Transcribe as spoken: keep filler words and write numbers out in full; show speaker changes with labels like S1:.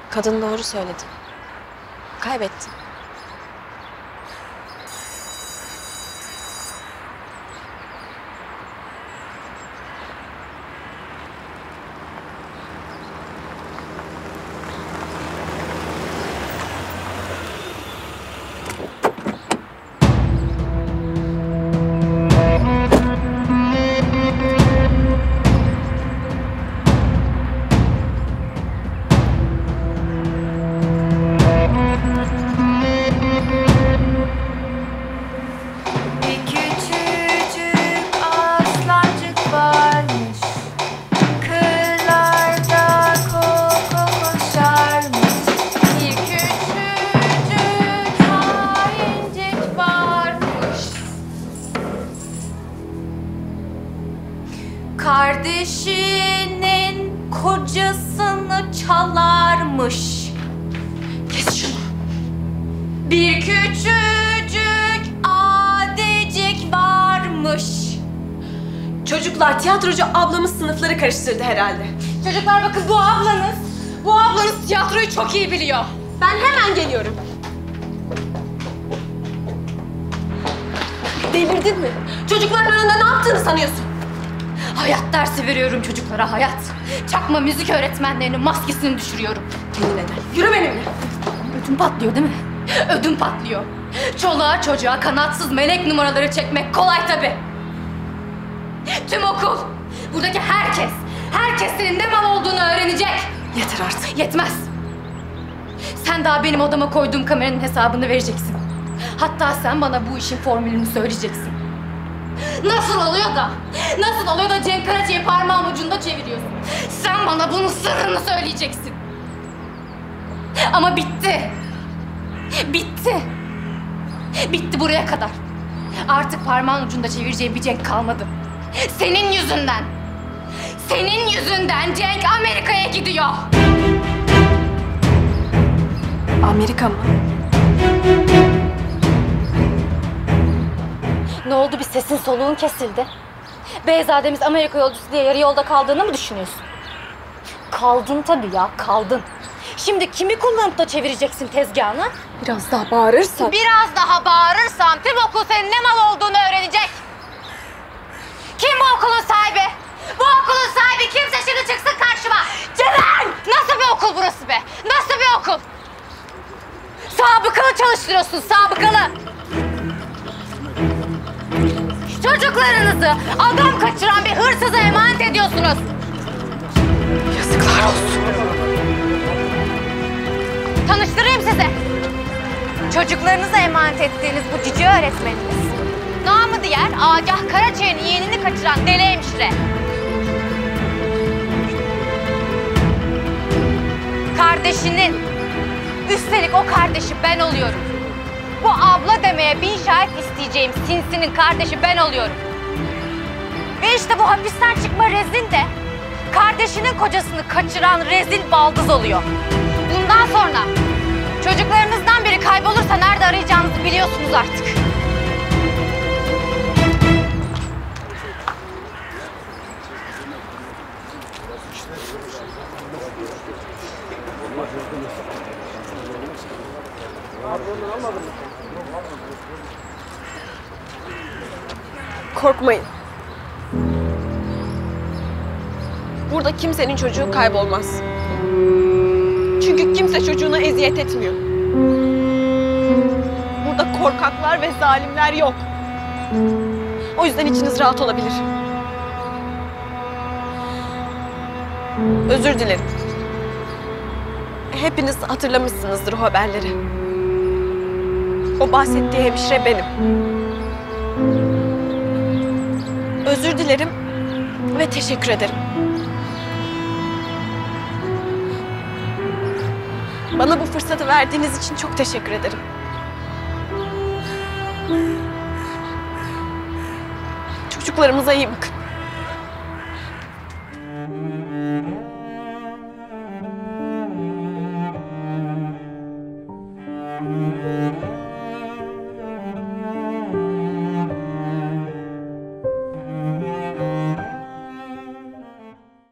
S1: Kadın doğru söyledi. Kaybettin.
S2: Kardeşinin kocasını çalarmış.
S1: Kes şunu.
S2: Bir küçücük adecik varmış.
S1: Çocuklar, tiyatrocu ablamız sınıfları karıştırdı herhalde.
S2: Çocuklar bakın, bu ablanız, bu ablanız tiyatroyu çok iyi biliyor.
S1: Ben hemen geliyorum. Delirdin mi? Çocukların önünde ne yaptığını sanıyorsun?
S2: Hayat dersi veriyorum çocuklara, hayat. Çakma müzik öğretmenlerinin maskesini düşürüyorum.
S1: Kendine gel. Yürü benimle.
S2: Ödüm patlıyor değil mi? Ödüm patlıyor. Çoluğa çocuğa kanatsız melek numaraları çekmek kolay tabii. Tüm okul, buradaki herkes, herkes senin ne mal olduğunu öğrenecek.
S1: Yeter artık.
S2: Yetmez. Sen daha benim odama koyduğum kameranın hesabını vereceksin. Hatta sen bana bu işin formülünü söyleyeceksin. Nasıl oluyor da, nasıl oluyor da Cenk Karaçay'ı parmağın ucunda çeviriyorsun? Sen bana bunun sırrını söyleyeceksin. Ama bitti. Bitti. Bitti buraya kadar. Artık parmağın ucunda çevireceği bir Cenk kalmadı. Senin yüzünden. Senin yüzünden Cenk Amerika'ya gidiyor.
S1: Amerika mı?
S2: Ne oldu, bir sesin soluğun kesildi? Beyzademiz Amerika yolcusu diye yarı yolda kaldığını mı düşünüyorsun? Kaldın tabii ya, kaldın. Şimdi kimi kullanıp da çevireceksin tezgahını?
S1: Biraz daha bağırırsan.
S2: Biraz daha bağırırsan tüm okul senin ne mal olduğunu öğrenecek. Kim bu okulun sahibi? Bu okulun sahibi kimse şimdi çıksın karşıma. Ceren! Nasıl bir okul burası be? Nasıl bir okul? Sabıkalı çalıştırıyorsun, sabıkalı. Çocuklarınızı adam kaçıran bir hırsıza emanet ediyorsunuz.
S1: Yazıklar olsun.
S2: Tanıştırayım size. Çocuklarınıza emanet ettiğiniz bu cici öğretmeniniz. Namı diğer Agah Karaçay'ın yeğenini kaçıran deli hemşire. Kardeşinin, üstelik o kardeşi ben oluyorum. Bu abla demeye bin şahit isteyeceğim sinsinin kardeşi ben oluyorum. Ve işte bu hapisten çıkma rezil de kardeşinin kocasını kaçıran rezil baldız oluyor. Bundan sonra çocuklarınızdan biri kaybolursa nerede arayacağınızı biliyorsunuz artık.
S1: Korkmayın. Burada kimsenin çocuğu kaybolmaz. Çünkü kimse çocuğuna eziyet etmiyor. Burada korkaklar ve zalimler yok. O yüzden içiniz rahat olabilir. Özür dilerim. Hepiniz hatırlamışsınızdır o haberleri. O bahsettiği hemşire benim. Özür dilerim ve teşekkür ederim. Bana bu fırsatı verdiğiniz için çok teşekkür ederim. Çocuklarımıza iyi bakın.